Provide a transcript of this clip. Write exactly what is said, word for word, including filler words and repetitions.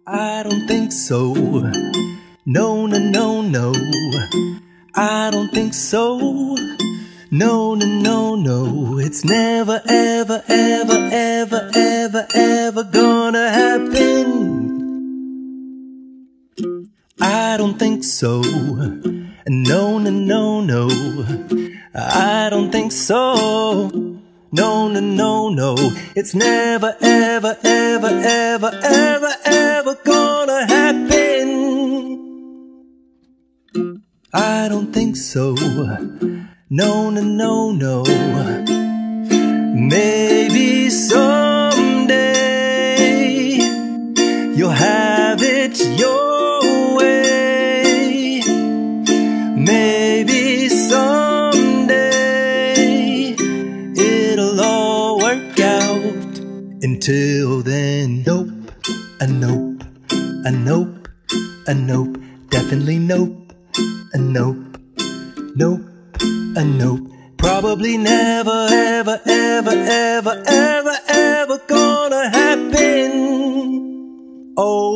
I don't think so. No, no, no, no. I don't think so. No, no, no, no. It's never, ever, ever, ever, ever, ever gonna happen. I don't think so. No, no, no, no. I don't think so. No, no, no, no. It's never, ever, ever, ever, ever, ever gonna happen. I don't think so. No, no, no, no. Maybe someday you'll have it your way. Maybe someday it'll all work out. Until then, nope, a nope, a nope, a nope, definitely nope, a nope, nope, a nope. Probably never, ever, ever, ever, ever, ever gonna happen. Oh.